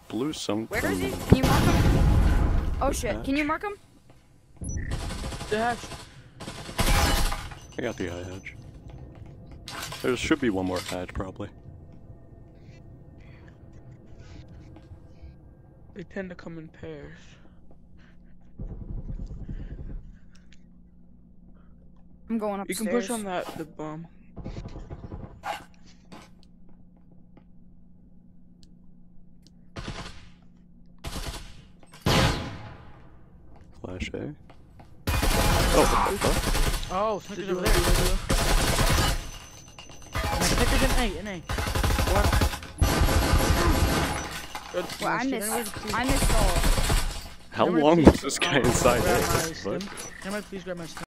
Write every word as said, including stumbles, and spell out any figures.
blue something. Where is he? Can you mark him? Oh shit, Hatch. can you mark him? The hatch. I got the eye hatch. There should be one more hatch, probably. They tend to come in pairs. I'm going You upstairs. can push on that the bomb. Flash A. Oh, what the fuck? Oh, Snickers Did over you- there. Snickers in A, in A. Good. Well, I Nice, missed. anyways, please- I missed all. How Remember, long please- was this guy oh, inside grab there? my What? stim. Can I please grab my stim?